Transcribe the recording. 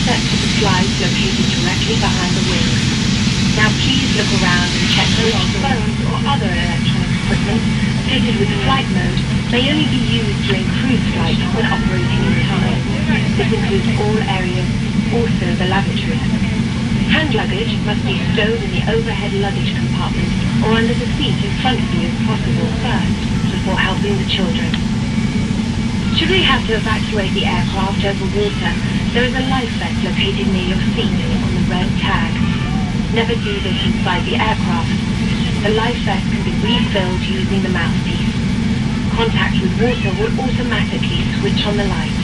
access to the slides located directly behind the wings. Now please look around and check which phones or other electronic equipment fitted with flight mode may only be used during cruise flights when operating in time. This includes all areas, also the lavatory. Hand luggage must be stowed in the overhead luggage compartment or under the seat in front of you if possible first, before helping the children. Should we have to evacuate the aircraft over water, there is a life vest located near your seat on the red tag. Never do this inside the aircraft. The life vest can be refilled using the mouthpiece. Contact with water will automatically switch on the light.